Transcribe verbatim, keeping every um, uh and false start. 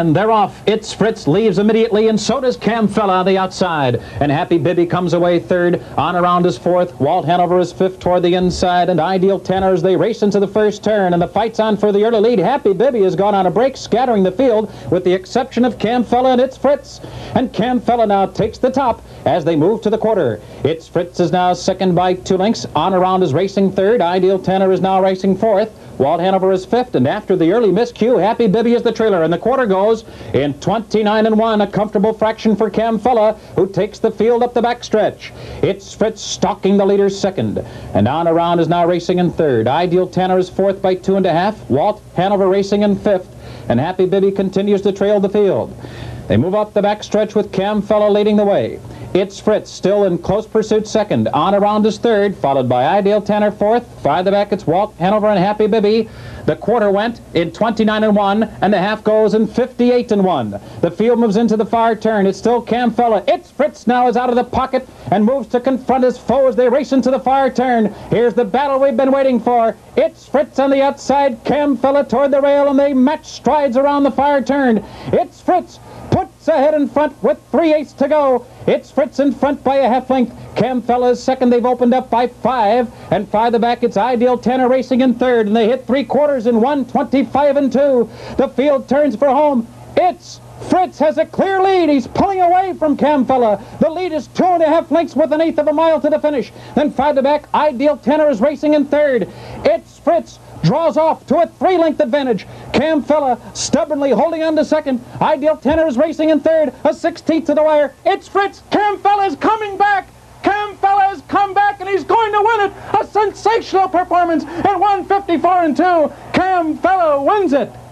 And they're off. It's Fritz leaves immediately, and so does Cam Fella on the outside. And Happy Bibby comes away third. On around is fourth. Walt Hanover is fifth toward the inside. And Ideal Tanner as they race into the first turn. And the fight's on for the early lead. Happy Bibby has gone on a break, scattering the field, with the exception of Cam Fella, and It's Fritz. And Cam Fella now takes the top as they move to the quarter. It's Fritz is now second by two lengths. On around is racing third. Ideal Tanner is now racing fourth. Walt Hanover is fifth, and after the early miscue, Happy Bibby is the trailer, and the quarter goes in twenty-nine and one, a comfortable fraction for Cam Fella, who takes the field up the backstretch. It's Fritz stalking the leader second, and on around is now racing in third. Ideal Tanner is fourth by two and a half. Walt Hanover racing in fifth, and Happy Bibby continues to trail the field. They move up the backstretch with Cam Fella leading the way. It's Fritz still in close pursuit second. On around is third, followed by Ideal Tanner fourth. Farther back it's Walt Hanover and Happy Bibby. The quarter went in twenty-nine and one, and the half goes in fifty-eight and one. The field moves into the far turn. It's still Cam Fella. It's Fritz now is out of the pocket and moves to confront his foe as they race into the far turn. Here's the battle we've been waiting for. It's Fritz on the outside, Cam Fella toward the rail, and they match strides around the far turn. It's Fritz puts ahead in front with three eighths to go. It's Fritz in front by a half length. Cam Fella is second. They've opened up by five. And farther back, it's Ideal Tanner racing in third. And they hit three quarters in one twenty-five and two. The field turns for home. It's Fritz has a clear lead. He's pulling away from Cam Fella. The lead is two and a half lengths with an eighth of a mile to the finish. Then farther back, Ideal Tanner is racing in third. It's Fritz draws off to a three-length advantage. Cam Fella stubbornly holding on to second. Ideal Tanner is racing in third, a sixteenth to the wire. It's Fritz. Cam Fella is coming back. Cam Fella has come back, and he's going to win it. A sensational performance at one fifty-four and two. Cam Fella wins it.